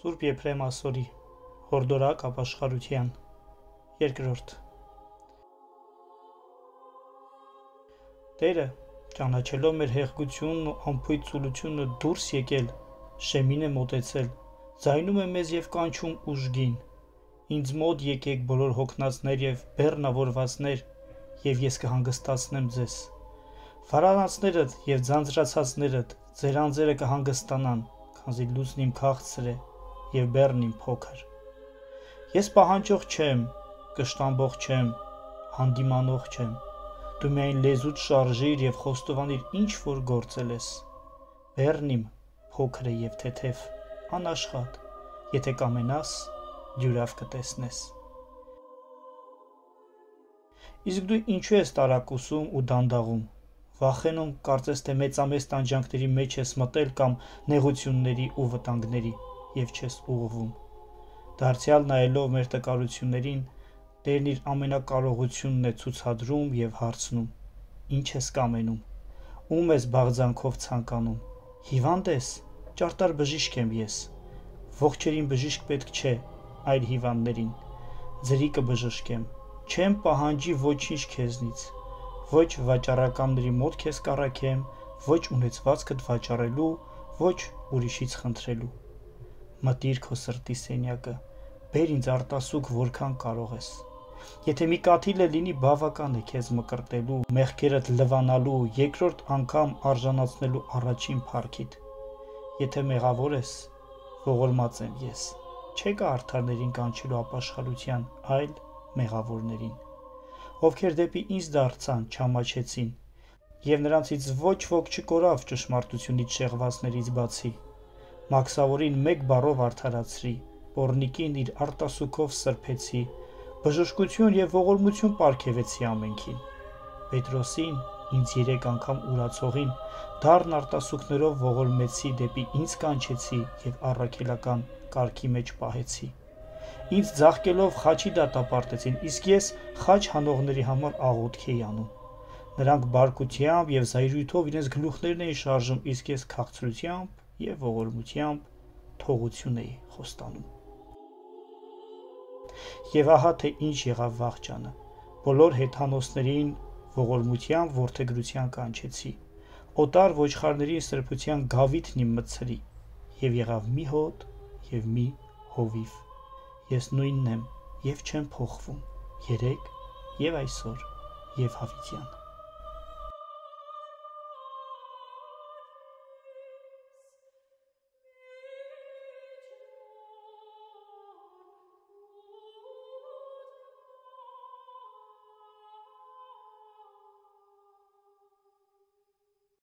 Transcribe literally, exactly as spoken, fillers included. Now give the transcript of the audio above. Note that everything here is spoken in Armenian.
Սուրբ Եփրեմ Ասորի հորդորակ ապաշխարության երկրորդ Տերը ճանաչելով մեր հեղկությունն ու անփույթ ծուլությունը դուրս եկել շեմին է մոտեցել ձայնում է մեզ եւ կանչում ուժգին ինձ մոտ եկեք բոլոր հոգնածներ եւ բեռնավորվածներ եւ ես կհանգստացնեմ ձեզ վարանացներդ եւ ձանձրացածներդ ձեր անձերը կհանգստանան քանզի լուսն իմ քաղցր է եւ բեռն իմ փոքր ես պահանջող չեմ կշտամբող չեմ հանդիմանող չեմ դու միայն լեզուդ շարժիր եւ խոստովանիր ինչ որ գործել ես բեռն իմ փոքր է եւ թեթև անաշխատ եթե կամենաս դյուրավ կտեսնես իսկ դու ինչու ես տարակուսում ու դանդաղում վախենում կարծես թե մեծամեծ տանջանքների մեջ ես մտել կամ նեղությունների ու վտանգների եւ չես ուղղվում դարձյալ նայելով մեր տկարություններին Տերն իր ամենակարողությունն է ցուցադրում եւ հարցնում ինչ ես կամենում ում ես բաղձանքով ցանկանում հիվանդ ես ճարտար բժիշկ եմ ես ողջերին բժիշկ պետք չէ այլ հիվանդներին ձրի կբժշկեմ չեմ պահանջի ոչինչ քեզնից ոչ վաճառականների մոտ քեզ կառաքեմ ոչ ունեցվածքդ վաճառելու ոչ ուրիշից խնդրելու մտիր քո սրտի սենյակը բեր ինձ արտասուք որքան կարող ես եթե մի կաթիլ է լինի բավական է քեզ մկրտելու մեղքերդ լվանալու երկրորդ անգամ արժանացնելու առաջին փառքիդ եթե մեղավոր ես ողորմած եմ ես չեկա արդարներին կանչելու ապաշխարության այլ մեղավորներին ովքեր դեպի ինձ դարձան չամաչեցին եւ նրանցից ոչ ոք չկորավ ճշմարտությունից շեղվածներից բացի մաքսավորին մեկ բառով արդարացրի Պոռնիկին իր արտասուքով սրբեցի բժշկություն եւ ողորմություն պարգևեցի ամենքին Պետրոսին ինձ երեք անգամ ուրացողին դառն արտասուքներով ողորմեցի դեպի ինձ կանչեցի եւ առաքելական կարգի մեջ պահեցի ինձ ձաղկելով խաչի դատապարտեցին իսկ ես խաչ հանողների համար աղոթք էի անում նրանք բարկությամբ եւ զայրույթով իրենց գլուխներն էին շարժում իսկ ես քաղցրությամբ եւ ողորմությամբ թողություն էի խոստանում Եվ ահա թե ինչ եղավ վաղճանը բոլոր հեթանոսներին ողորմությամբ որդեգրության կանչեցի օտար ոչխարների սրբության գավիթն իմ մտցրի եւ եղավ մի հոտ եւ մի հովիվ ես նույնն եմ եւ չեմ փոխվում երեք եւ այսօր եւ հավիտյան